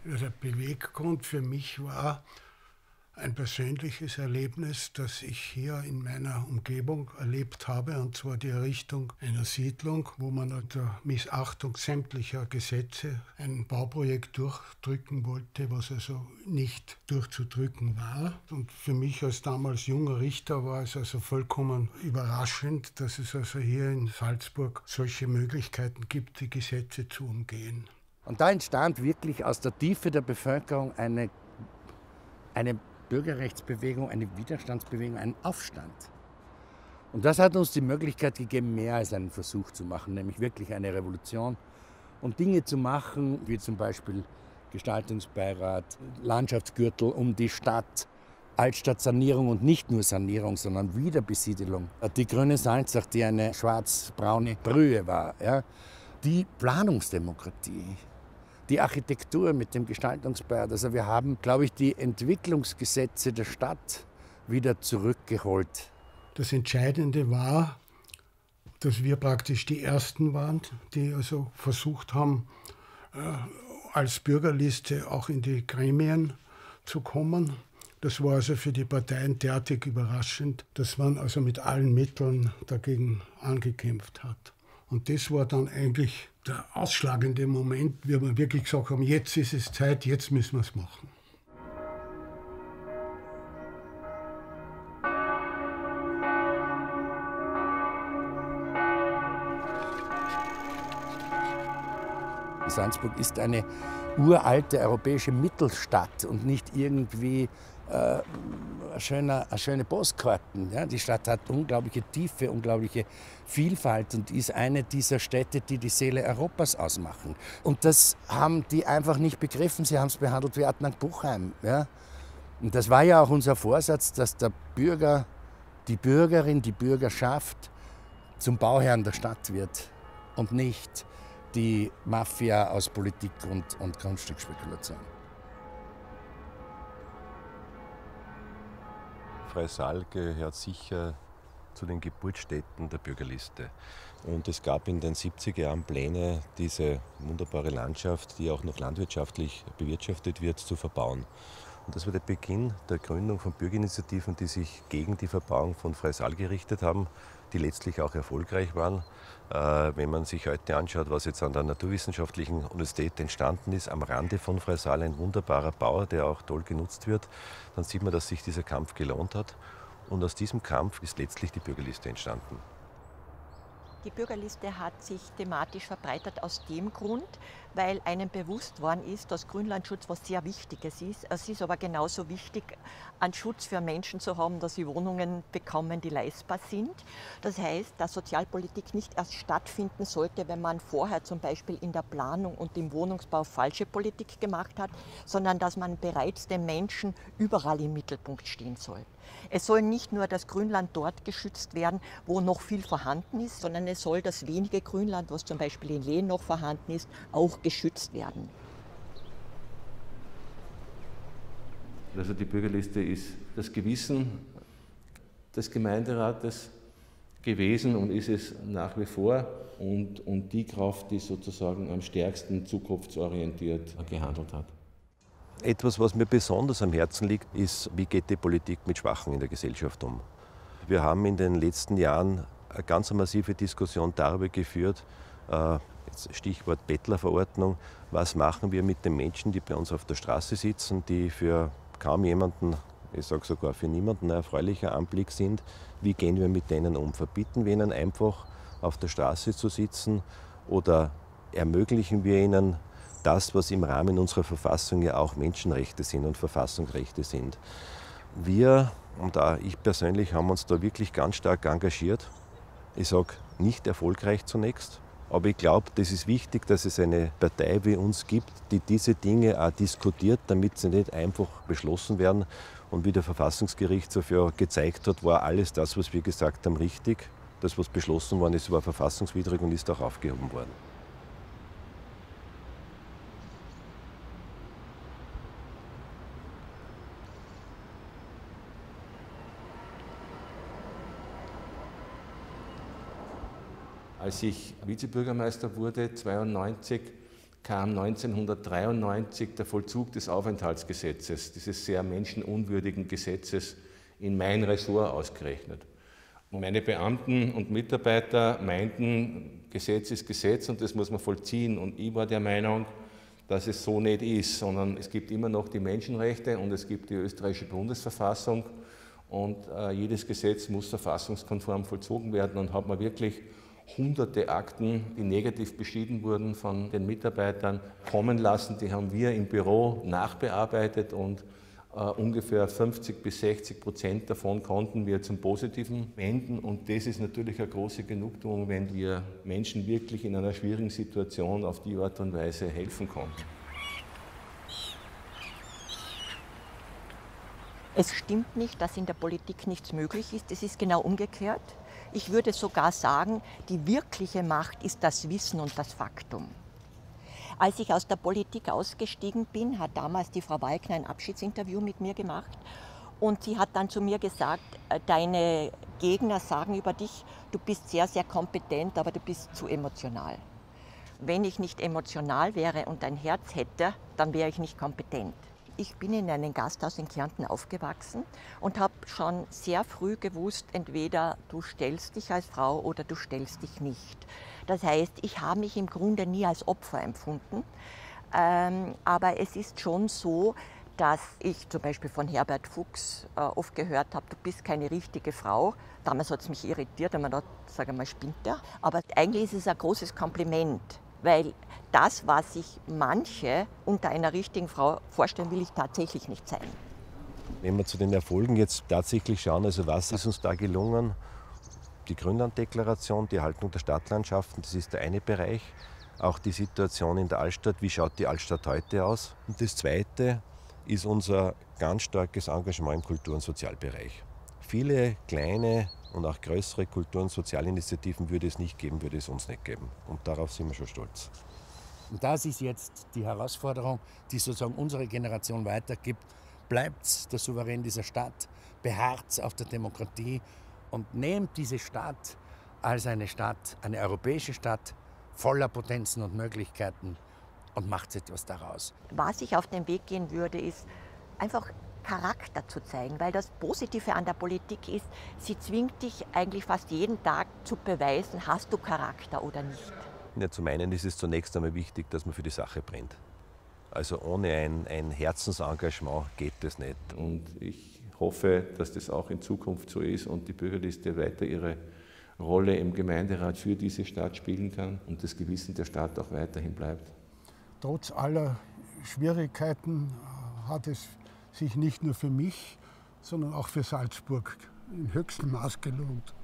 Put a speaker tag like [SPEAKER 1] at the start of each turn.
[SPEAKER 1] Ja, der Beweggrund für mich war ein persönliches Erlebnis, das ich hier in meiner Umgebung erlebt habe, und zwar die Errichtung einer Siedlung, wo man unter Missachtung sämtlicher Gesetze ein Bauprojekt durchdrücken wollte, was also nicht durchzudrücken war. Und für mich als damals junger Richter war es also vollkommen überraschend, dass es also hier in Salzburg solche Möglichkeiten gibt, die Gesetze zu umgehen.
[SPEAKER 2] Und da entstand wirklich aus der Tiefe der Bevölkerung eine Bürgerrechtsbewegung, eine Widerstandsbewegung, ein Aufstand. Und das hat uns die Möglichkeit gegeben, mehr als einen Versuch zu machen, nämlich wirklich eine Revolution und Dinge zu machen, wie zum Beispiel Gestaltungsbeirat, Landschaftsgürtel um die Stadt, Altstadtsanierung und nicht nur Sanierung, sondern Wiederbesiedelung. Die grüne Salzach, die eine schwarz-braune Brühe war, ja. Die Planungsdemokratie, die Architektur mit dem Gestaltungsbeirat. Also wir haben, glaube ich, die Entwicklungsgesetze der Stadt wieder zurückgeholt.
[SPEAKER 1] Das Entscheidende war, dass wir praktisch die Ersten waren, die also versucht haben, als Bürgerliste auch in die Gremien zu kommen. Das war also für die Parteien derartig überraschend, dass man also mit allen Mitteln dagegen angekämpft hat. Und das war dann eigentlich der ausschlagende Moment, wie wir wirklich gesagt haben, jetzt ist es Zeit, jetzt müssen wir es machen.
[SPEAKER 2] Salzburg ist eine uralte europäische Mittelstadt und nicht irgendwie schöne Postkarten. Ja? Die Stadt hat unglaubliche Tiefe, unglaubliche Vielfalt und ist eine dieser Städte, die die Seele Europas ausmachen. Und das haben die einfach nicht begriffen. Sie haben es behandelt wie Adnan Buchheim. Ja? Und das war ja auch unser Vorsatz, dass der Bürger, die Bürgerin, die Bürgerschaft zum Bauherrn der Stadt wird und nicht die Mafia aus Politik und Grundstücksspekulation.
[SPEAKER 3] Freisaal gehört sicher zu den Geburtsstätten der Bürgerliste. Und es gab in den 70er Jahren Pläne, diese wunderbare Landschaft, die auch noch landwirtschaftlich bewirtschaftet wird, zu verbauen. Und das war der Beginn der Gründung von Bürgerinitiativen, die sich gegen die Verbauung von Freisaal gerichtet haben, die letztlich auch erfolgreich waren. Wenn man sich heute anschaut, was jetzt an der Naturwissenschaftlichen Universität entstanden ist, am Rande von Freisaal ein wunderbarer Bau, der auch toll genutzt wird, dann sieht man, dass sich dieser Kampf gelohnt hat. Und aus diesem Kampf ist letztlich die Bürgerliste entstanden.
[SPEAKER 4] Die Bürgerliste hat sich thematisch verbreitert aus dem Grund, weil einem bewusst worden ist, dass Grünlandschutz was sehr Wichtiges ist. Es ist aber genauso wichtig, einen Schutz für Menschen zu haben, dass sie Wohnungen bekommen, die leistbar sind. Das heißt, dass Sozialpolitik nicht erst stattfinden sollte, wenn man vorher zum Beispiel in der Planung und im Wohnungsbau falsche Politik gemacht hat, sondern dass man bereits den Menschen überall im Mittelpunkt stehen soll. Es soll nicht nur das Grünland dort geschützt werden, wo noch viel vorhanden ist, sondern es soll das wenige Grünland, was zum Beispiel in Lehen noch vorhanden ist, auch geschützt werden.
[SPEAKER 5] Also die Bürgerliste ist das Gewissen des Gemeinderates gewesen und ist es nach wie vor und die Kraft, die sozusagen am stärksten zukunftsorientiert gehandelt hat.
[SPEAKER 3] Etwas, was mir besonders am Herzen liegt, ist, wie geht die Politik mit Schwachen in der Gesellschaft um. Wir haben in den letzten Jahren eine ganz massive Diskussion darüber geführt, jetzt Stichwort Bettlerverordnung, was machen wir mit den Menschen, die bei uns auf der Straße sitzen, die für kaum jemanden, ich sage sogar für niemanden ein erfreulicher Anblick sind, wie gehen wir mit denen um? Verbieten wir ihnen einfach auf der Straße zu sitzen oder ermöglichen wir ihnen das, was im Rahmen unserer Verfassung ja auch Menschenrechte sind und Verfassungsrechte sind. Wir und auch ich persönlich haben uns da wirklich ganz stark engagiert. Ich sage nicht erfolgreich zunächst, aber ich glaube, das ist wichtig, dass es eine Partei wie uns gibt, die diese Dinge auch diskutiert, damit sie nicht einfach beschlossen werden. Und wie der Verfassungsgerichtshof ja gezeigt hat, war alles das, was wir gesagt haben, richtig. Das, was beschlossen worden ist, war verfassungswidrig und ist auch aufgehoben worden.
[SPEAKER 5] Als ich Vizebürgermeister wurde, 1992, kam 1993 der Vollzug des Aufenthaltsgesetzes, dieses sehr menschenunwürdigen Gesetzes, in mein Ressort ausgerechnet. Und meine Beamten und Mitarbeiter meinten, Gesetz ist Gesetz und das muss man vollziehen. Und ich war der Meinung, dass es so nicht ist, sondern es gibt immer noch die Menschenrechte und es gibt die österreichische Bundesverfassung und jedes Gesetz muss verfassungskonform vollzogen werden, und habe mir wirklich hunderte Akten, die negativ beschieden wurden von den Mitarbeitern, kommen lassen. Die haben wir im Büro nachbearbeitet und ungefähr 50-60% davon konnten wir zum Positiven wenden. Und das ist natürlich eine große Genugtuung, wenn wir Menschen wirklich in einer schwierigen Situation auf die Art und Weise helfen können.
[SPEAKER 4] Es stimmt nicht, dass in der Politik nichts möglich ist. Es ist genau umgekehrt. Ich würde sogar sagen, die wirkliche Macht ist das Wissen und das Faktum. Als ich aus der Politik ausgestiegen bin, hat damals die Frau Walkner ein Abschiedsinterview mit mir gemacht. Und sie hat dann zu mir gesagt, deine Gegner sagen über dich, du bist sehr, sehr kompetent, aber du bist zu emotional. Wenn ich nicht emotional wäre und ein Herz hätte, dann wäre ich nicht kompetent. Ich bin in einem Gasthaus in Kärnten aufgewachsen und habe schon sehr früh gewusst, entweder du stellst dich als Frau oder du stellst dich nicht. Das heißt, ich habe mich im Grunde nie als Opfer empfunden, aber es ist schon so, dass ich zum Beispiel von Herbert Fuchs oft gehört habe, du bist keine richtige Frau. Damals hat es mich irritiert, wenn man da, sage mal, spinnt der. Aber eigentlich ist es ein großes Kompliment, weil das, was sich manche unter einer richtigen Frau vorstellen, will ich tatsächlich nicht sein.
[SPEAKER 3] Wenn wir zu den Erfolgen jetzt tatsächlich schauen, also was ist uns da gelungen? Die Grünlanddeklaration, die Erhaltung der Stadtlandschaften, das ist der eine Bereich. Auch die Situation in der Altstadt, wie schaut die Altstadt heute aus? Und das zweite ist unser ganz starkes Engagement im Kultur- und Sozialbereich. Viele kleine und auch größere Kultur- und Sozialinitiativen würde es nicht geben, würde es uns nicht geben. Und darauf sind wir schon stolz.
[SPEAKER 2] Und das ist jetzt die Herausforderung, die sozusagen unsere Generation weitergibt. Bleibt der Souverän dieser Stadt, beharrt auf der Demokratie und nehmt diese Stadt als eine Stadt, eine europäische Stadt, voller Potenzen und Möglichkeiten und macht etwas daraus.
[SPEAKER 4] Was ich auf den Weg gehen würde, ist einfach Charakter zu zeigen, weil das Positive an der Politik ist, sie zwingt dich eigentlich fast jeden Tag zu beweisen, hast du Charakter oder nicht.
[SPEAKER 3] Ja, zum einen ist es zunächst einmal wichtig, dass man für die Sache brennt. Also ohne ein Herzensengagement geht das nicht.
[SPEAKER 5] Und ich hoffe, dass das auch in Zukunft so ist und die Bürgerliste weiter ihre Rolle im Gemeinderat für diese Stadt spielen kann und das Gewissen der Stadt auch weiterhin bleibt.
[SPEAKER 1] Trotz aller Schwierigkeiten hat es sich nicht nur für mich, sondern auch für Salzburg im höchsten Maß gelohnt.